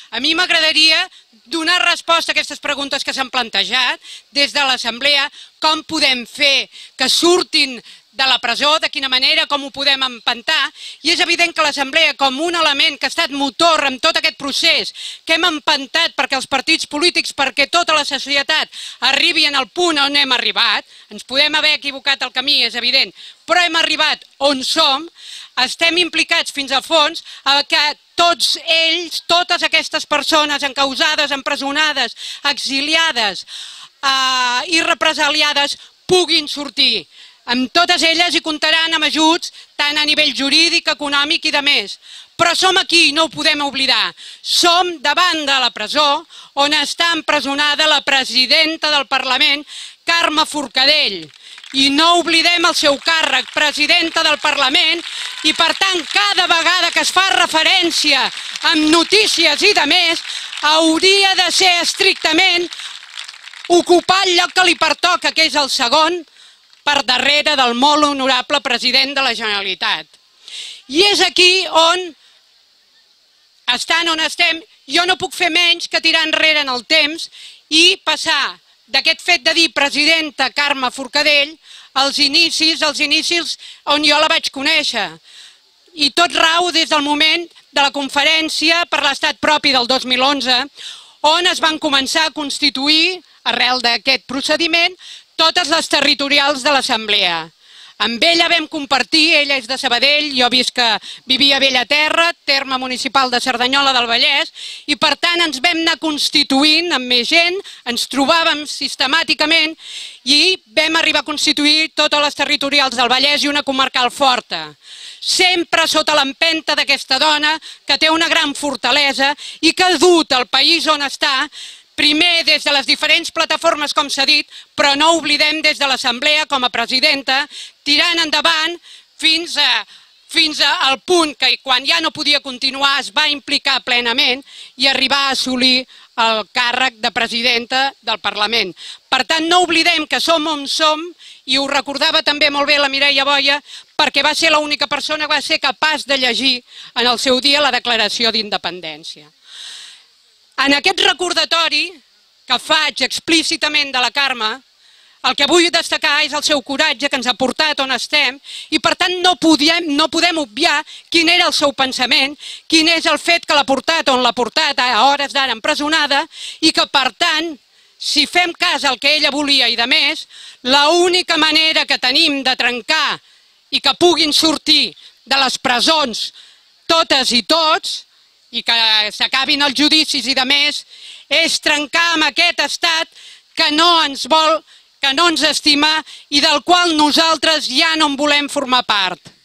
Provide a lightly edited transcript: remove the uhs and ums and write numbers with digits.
A mi m'agradaria donar resposta a aquestes preguntes que s'han plantejat des de l'Assemblea, com podem fer que surtin de la presó, de quina manera, com ho podem empantar, i és evident que l'Assemblea, com un element que ha estat motor en tot aquest procés, que hem empantat perquè els partits polítics, perquè tota la societat arribi en el punt on hem arribat, ens podem haver equivocat el camí, és evident, però hem arribat on som, estem implicats fins a fons a que tots ells, totes aquestes persones encausades, empresonades, exiliades i represaliades puguin sortir. Amb totes elles hi comptaran amb ajuts tant a nivell jurídic, econòmic i de més. Però som aquí, no ho podem oblidar. Som davant de la presó on està empresonada la presidenta del Parlament, Carme Forcadell. I no oblidem el seu càrrec, presidenta del Parlament, i per tant cada vegada que es fa referència amb notícies i de més, hauria de ser estrictament ocupar el lloc que li pertoca, que és el segon, per darrere del molt honorable president de la Generalitat. I és aquí on, estant on estem, jo no puc fer menys que tirar enrere en el temps i passar d'aquest fet de dir presidenta Carme Forcadell als inicis on jo la vaig conèixer. I tot rau des del moment de la conferència per l'estat propi del 2011, on es van començar a constituir, arrel d'aquest procediment, totes les territorials de l'Assemblea. Amb ella vam compartir, ella és de Sabadell, jo vivia a Bellaterra, terme municipal de Cerdanyola del Vallès, i per tant ens vam anar constituint amb més gent, ens trobàvem sistemàticament i vam arribar a constituir totes les territorials del Vallès i una comarcal forta. Sempre sota l'empenta d'aquesta dona que té una gran fortalesa i que ha dut el país on està, primer des de les diferents plataformes, com s'ha dit, però no oblidem des de l'Assemblea com a presidenta, tirant endavant fins al punt que quan ja no podia continuar es va implicar plenament i arribar a assolir el càrrec de presidenta del Parlament. Per tant, no oblidem que som on som, i ho recordava també molt bé la Mireia Boya, perquè va ser l'única persona que va ser capaç de llegir en el seu dia la Declaració d'Independència. En aquest recordatori que faig explícitament de la Carme, el que vull destacar és el seu coratge que ens ha portat on estem i per tant no podem obviar quin era el seu pensament, quin és el fet que l'ha portat on l'ha portat a hores d'ara empresonada i que per tant, si fem cas al que ella volia i de més, l'única manera que tenim de trencar i que puguin sortir de les presons totes i tots i que s'acabin els judicis i de més, és trencar amb aquest estat que no ens vol, que no ens estima i del qual nosaltres ja no en volem formar part.